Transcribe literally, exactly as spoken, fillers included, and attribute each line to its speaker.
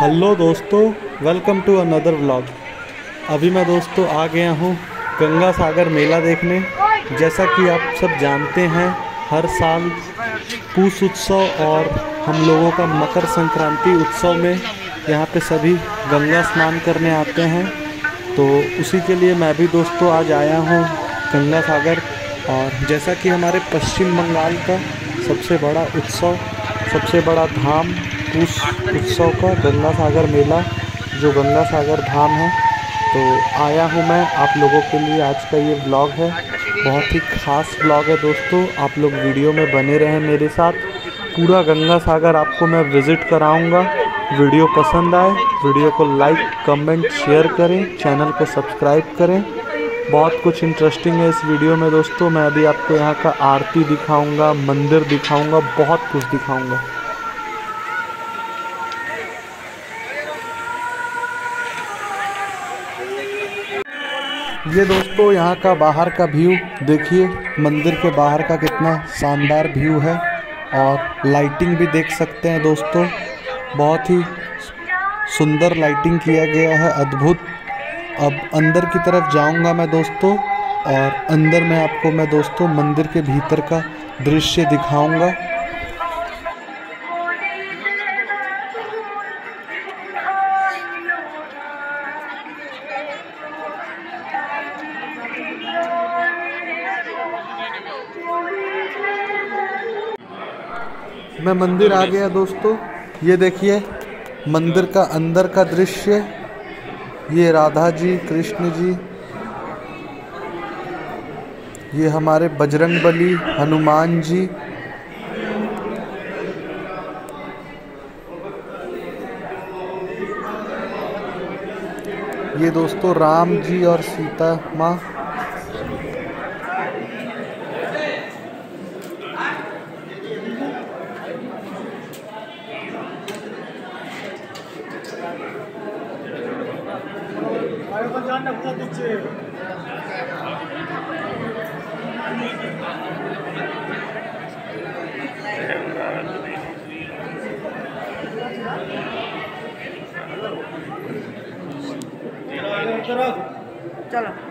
Speaker 1: Hello दोस्तों, welcome to another vlog. अभी मैं दोस्तों आ गया हूँ गंगा सागर मेला देखने। जैसा कि आप सब जानते हैं, हर साल पूस उत्सव और हम लोगों का मकर संक्रांति उत्सव में यहाँ पे सभी गंगा स्नान करने आते हैं। तो उसी के लिए मैं भी दोस्तों आज आया हूँ गंगा सागर। और जैसा कि हमारे पश्चिम बंगाल का सबसे बड़ा उत्सव, सबसे बड़ा धाम पूस उत्सव का गंगा सागर मेला, जो गंगा सागर धाम है, तो आया हूँ मैं आप लोगों के लिए। आज का ये व्लॉग है, बहुत ही ख़ास व्लॉग है दोस्तों। आप लोग वीडियो में बने रहें मेरे साथ। पूरा गंगा सागर आपको मैं विज़िट कराऊंगा। वीडियो पसंद आए वीडियो को लाइक कमेंट शेयर करें, चैनल को सब्सक्राइब करें। बहुत कुछ इंटरेस्टिंग है इस वीडियो में दोस्तों। मैं अभी आपको यहाँ का आरती दिखाऊंगा, मंदिर दिखाऊंगा, बहुत कुछ दिखाऊंगा। ये दोस्तों यहाँ का बाहर का व्यू देखिए, मंदिर के बाहर का कितना शानदार व्यू है। और लाइटिंग भी देख सकते हैं दोस्तों, बहुत ही सुंदर लाइटिंग किया गया है, अद्भुत। अब अंदर की तरफ जाऊंगा मैं दोस्तों, और अंदर में आपको मैं दोस्तों मंदिर के भीतर का दृश्य दिखाऊंगा। मैं मंदिर आ गया दोस्तों। ये देखिए मंदिर का अंदर का दृश्य। ये राधा जी, कृष्ण जी, ये हमारे बजरंगबली, हनुमान जी, ये दोस्तों राम जी और सीता माँ।
Speaker 2: चलो।